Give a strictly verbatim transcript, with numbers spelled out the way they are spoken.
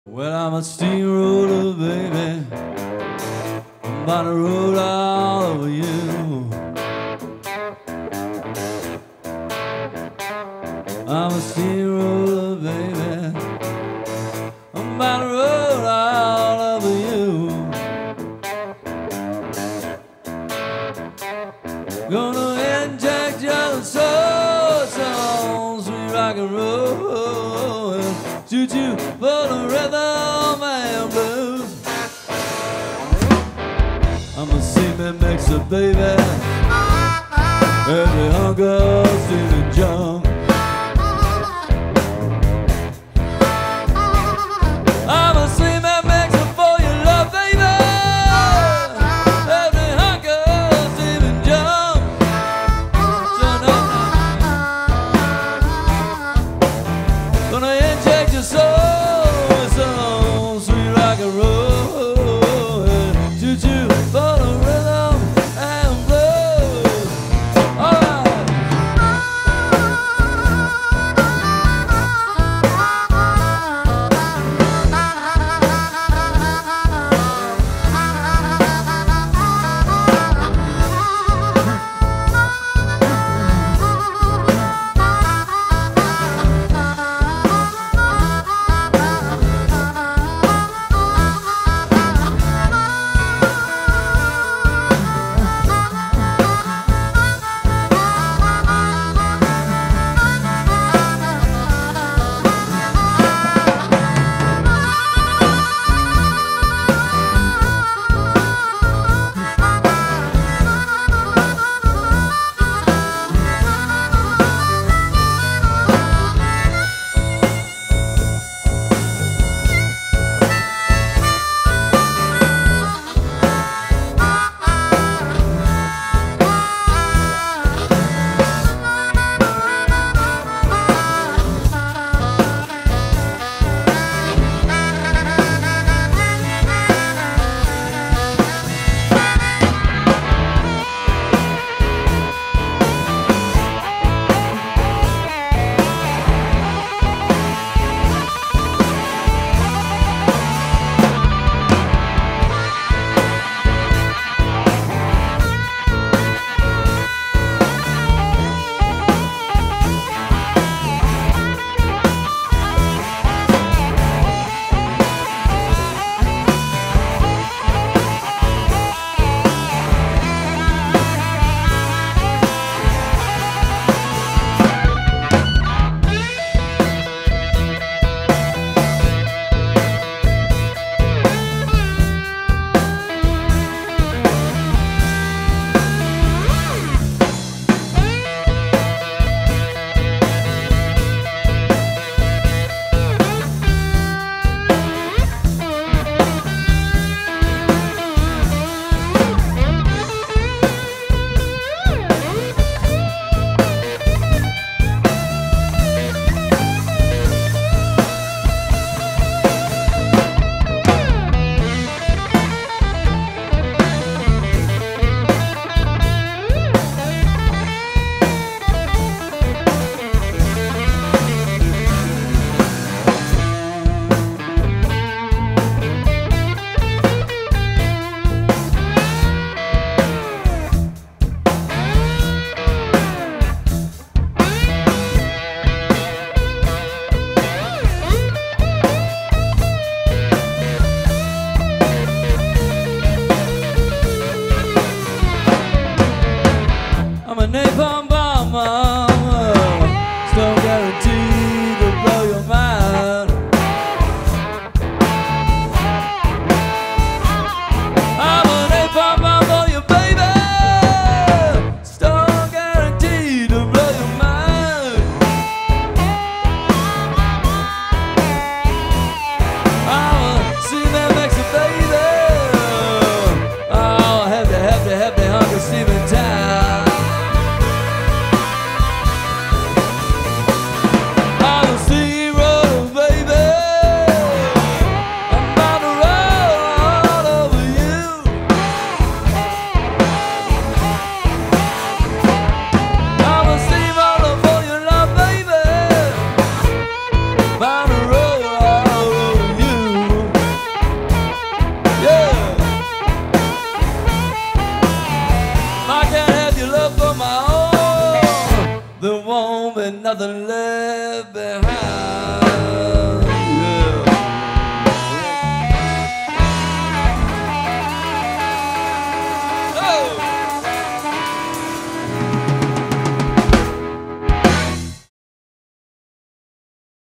Well, I'm a steamroller, baby. I'm about to roll all over you. I'm a steamroller, baby. I'm about to roll all over you. Gonna inject your soul, some sweet rock and roll. Shoot you for the rhythm and blues. I'm a cement mixer, baby. Every hunger, stealing junk. I'm a cement mixer for your love, baby. Every hunger, stealing junk. Gonna inject your soul with some sweet rock and roll. Shoot you for the rhythm and blues. Alright. I'm a napalm bomb, mama. Still guaranteed to blow your mind. I'm a napalm bomb for you, baby. Still guaranteed to blow your mind. I'm a cement mixer, baby. Oh, happy, happy, happy, hungry, steaming time. with nothing left behind.